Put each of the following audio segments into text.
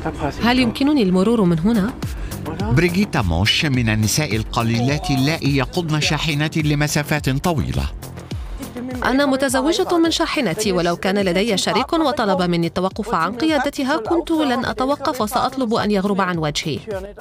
هل يمكنني المرور من هنا؟ بريغيتا موش من النساء القليلات اللائي يقودن شاحنات لمسافات طويلة. أنا متزوجة من شاحنتي، ولو كان لدي شريك وطلب مني التوقف عن قيادتها كنت لن أتوقف وسأطلب أن يغرب عن وجهي.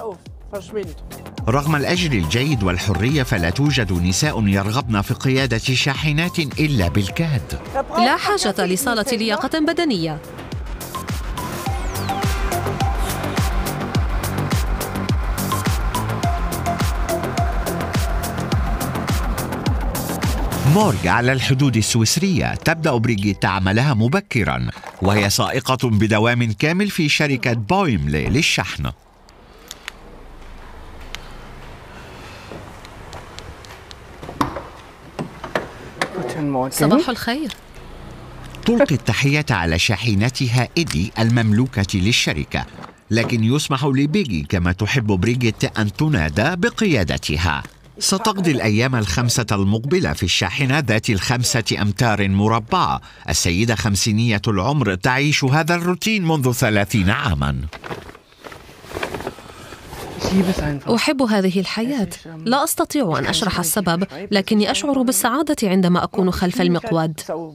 رغم الأجر الجيد والحرية فلا توجد نساء يرغبن في قيادة شاحنات إلا بالكاد. لا حاجة لصالة لياقة بدنية. مورغ على الحدود السويسرية. تبدأ بريغيتا عملها مبكرا وهي سائقة بدوام كامل في شركة بويملي للشحن. صباح الخير. تلقي التحية على شاحنتها إيدي المملوكة للشركة، لكن يسمح لبيجي كما تحب بريغيت أن تنادى بقيادتها. ستقضي الأيام ال5 المقبلة في الشاحنة ذات 5 أمتار مربعة. السيدة 50 العمر تعيش هذا الروتين منذ 30 عاما. أحب هذه الحياة. لا أستطيع أن أشرح السبب، لكني أشعر بالسعادة عندما أكون خلف المقود.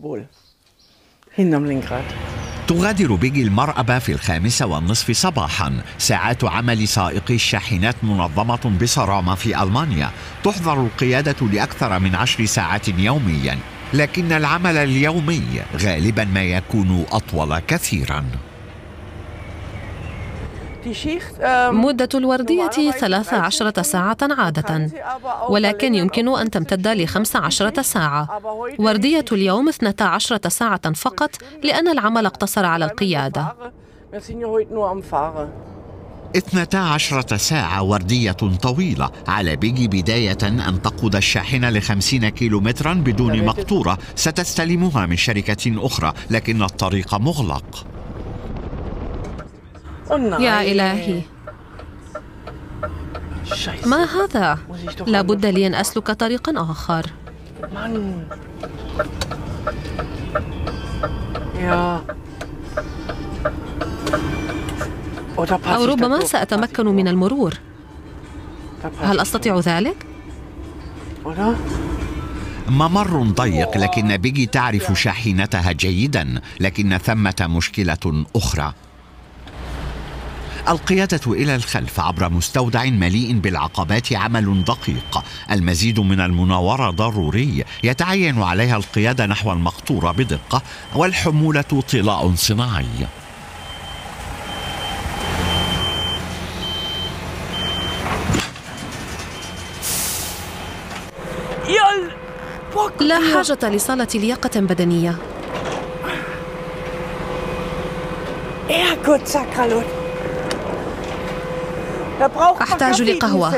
تغادر بيجي المرأبة في 5:30 صباحا. ساعات عمل سائقي الشاحنات منظمة بصرامة في ألمانيا. تحظر القيادة لأكثر من 10 ساعات يوميا، لكن العمل اليومي غالبا ما يكون أطول كثيرا. مدة الوردية 13 ساعة عادة، ولكن يمكن أن تمتد ل15 ساعة. وردية اليوم 12 ساعة فقط، لأن العمل اقتصر على القيادة. 12 ساعة وردية طويلة. على بيجي بداية أن تقود الشاحنة ل50 كيلومترا بدون مقطورة ستستلمها من شركة أخرى، لكن الطريق مغلق. يا إلهي، ما هذا؟ لا بد لي أن أسلك طريقا آخر. أو ربما سأتمكن من المرور. هل أستطيع ذلك؟ ممر ضيق، لكن بيجي تعرف شاحنتها جيدا، لكن ثمة مشكلة أخرى. القيادة إلى الخلف عبر مستودع مليء بالعقبات عمل دقيق. المزيد من المناورة ضروري. يتعين عليها القيادة نحو المقطورة بدقة، والحمولة طلاء صناعي. لا حاجة لصالة لياقة بدنية. أحتاج لقهوة.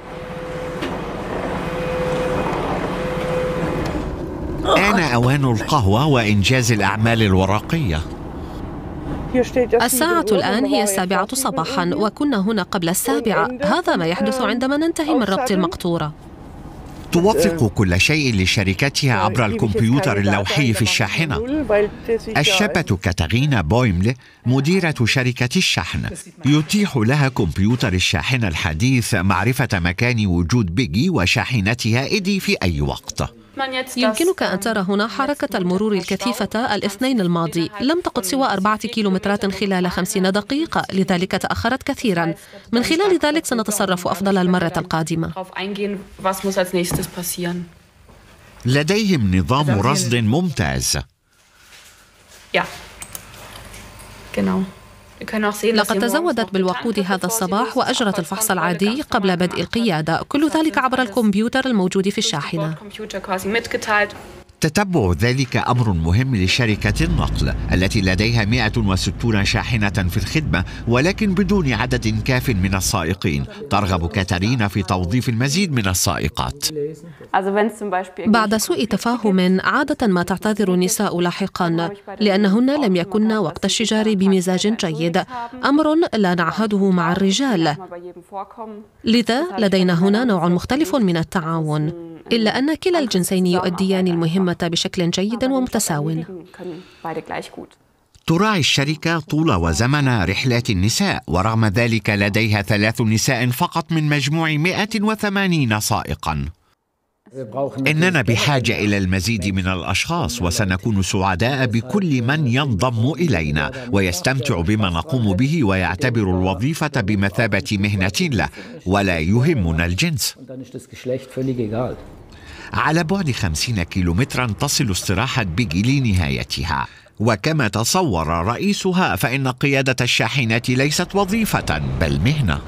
آن أوان القهوة وإنجاز الأعمال الورقية. الساعة الآن هي 7 صباحا، وكنا هنا قبل 7. هذا ما يحدث عندما ننتهي من ربط المقطورة. توثق كل شيء لشركتها عبر الكمبيوتر اللوحي في الشاحنة. الشابة كاتارينا بويملي مديرة شركة الشحن يتيح لها كمبيوتر الشاحنة الحديث معرفة مكان وجود بيجي وشاحنتها إيدي في أي وقت. يمكنك أن ترى هنا حركة المرور الكثيفة الاثنين الماضي. لم تقض سوى 4 كيلومترات خلال 50 دقيقة، لذلك تأخرت كثيرا. من خلال ذلك سنتصرف أفضل المرة القادمة. لديهم نظام رصد ممتاز. لقد تزودت بالوقود هذا الصباح وأجرت الفحص العادي قبل بدء القيادة، كل ذلك عبر الكمبيوتر الموجود في الشاحنة. تتبع ذلك أمر مهم لشركة النقل التي لديها 160 شاحنة في الخدمة، ولكن بدون عدد كاف من السائقين. ترغب كاتارينا في توظيف المزيد من السائقات. بعد سوء تفاهم عادة ما تعتذر النساء لاحقا، لأنهن لم يكن وقت الشجار بمزاج جيد، أمر لا نعهده مع الرجال. لذا لدينا هنا نوع مختلف من التعاون، إلا أن كلا الجنسين يؤديان المهمة بشكل جيد ومتساو. تراعي الشركة طول وزمن رحلات النساء، ورغم ذلك لديها 3 نساء فقط من مجموع 180 سائقاً. إننا بحاجة إلى المزيد من الأشخاص، وسنكون سعداء بكل من ينضم إلينا ويستمتع بما نقوم به ويعتبر الوظيفة بمثابة مهنة له، ولا يهمنا الجنس. على بعد 50 كيلومترا تصل استراحة بيجي لنهايتها، وكما تصور رئيسها فإن قيادة الشاحنات ليست وظيفة بل مهنة.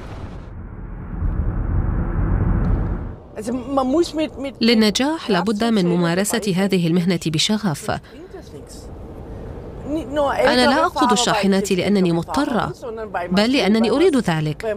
للنجاح لابد من ممارسة هذه المهنة بشغف. أنا لا أقود الشاحنات لأنني مضطرة، بل لأنني أريد ذلك.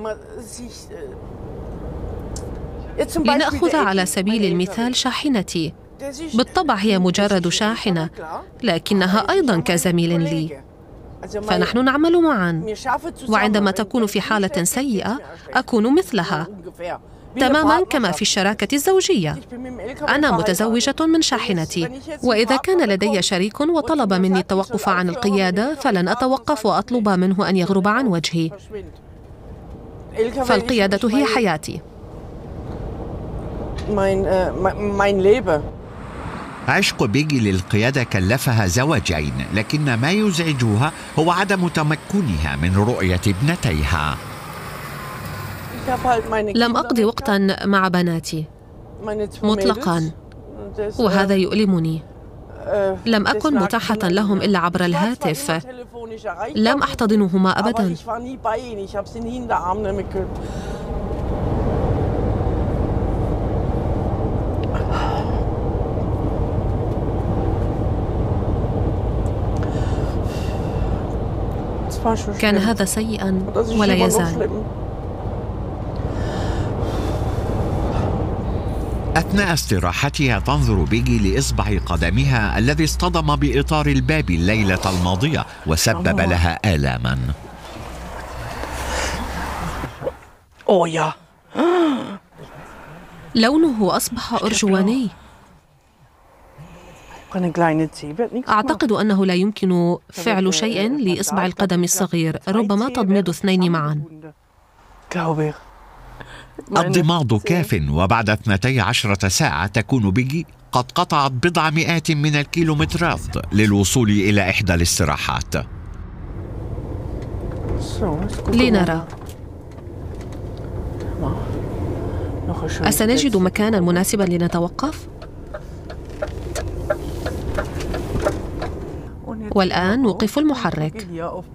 لنأخذ على سبيل المثال شاحنتي، بالطبع هي مجرد شاحنة، لكنها أيضاً كزميل لي، فنحن نعمل معاً، وعندما تكون في حالة سيئة أكون مثلها، تماماً كما في الشراكة الزوجية. أنا متزوجة من شاحنتي، وإذا كان لدي شريك وطلب مني التوقف عن القيادة فلن أتوقف وأطلب منه أن يغرب عن وجهي، فالقيادة هي حياتي. عشق بيجي للقيادة كلفها زواجين، لكن ما يزعجها هو عدم تمكنها من رؤية ابنتيها. لم أقضي وقتاً مع بناتي مطلقاً، وهذا يؤلمني. لم أكن متاحة لهم إلا عبر الهاتف، لم أحتضنهما أبداً. كان هذا سيئاً ولا يزال. أثناء استراحتها تنظر بيجي لإصبع قدمها الذي اصطدم بإطار الباب الليلة الماضية وسبب لها آلاما. لونه أصبح أرجواني. أعتقد أنه لا يمكن فعل شيء لإصبع القدم الصغير، ربما تضميد 2 معا. الضماد كاف، وبعد 12 ساعة تكون بيجي قد قطعت بضع مئات من الكيلومترات للوصول إلى إحدى الاستراحات. لنرى، أسنجد مكانا مناسبا لنتوقف؟ والآن نوقف المحرك.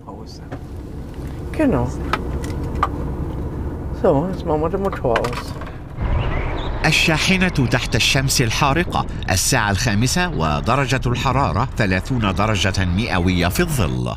الشاحنة تحت الشمس الحارقة، الساعة 5 ودرجة الحرارة 30 درجة مئوية في الظل.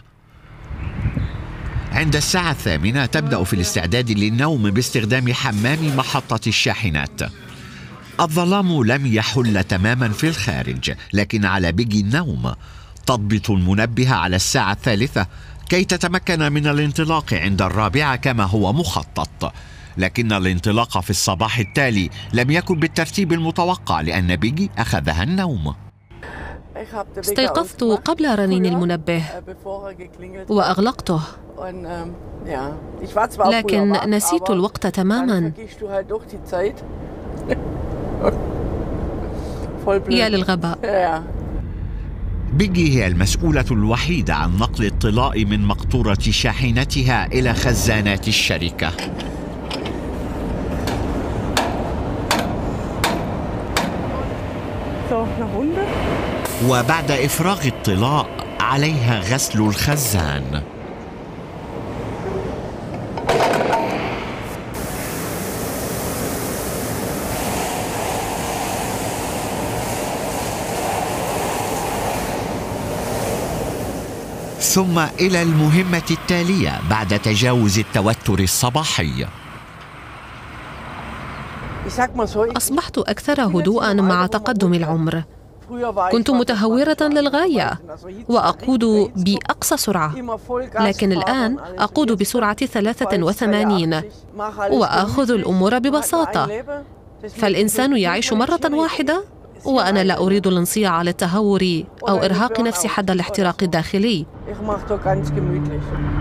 عند الساعة 8 تبدأ في الاستعداد للنوم باستخدام حمام محطة الشاحنات. الظلام لم يحل تماما في الخارج، لكن على بيجي النوم. تضبط المنبه على الساعة 3 كي تتمكن من الانطلاق عند 4 كما هو مخطط، لكن الانطلاق في الصباح التالي لم يكن بالترتيب المتوقع لأن بيجي أخذها النوم. استيقظت قبل رنين المنبه وأغلقته، لكن نسيت الوقت تماما. يا للغباء. بيجي هي المسؤولة الوحيدة عن نقل الطلاء من مقطورة شاحنتها إلى خزانات الشركة. وبعد إفراغ الطلاء عليها غسل الخزان. ثم إلى المهمة التالية بعد تجاوز التوتر الصباحي. أصبحت أكثر هدوءاً مع تقدم العمر. كنت متهورة للغاية وأقود بأقصى سرعة، لكن الآن أقود بسرعة 83 وأخذ الأمور ببساطة. فالإنسان يعيش مرة واحدة وأنا لا أريد الانصياع للتهور أو إرهاق نفسي حد الاحتراق الداخلي.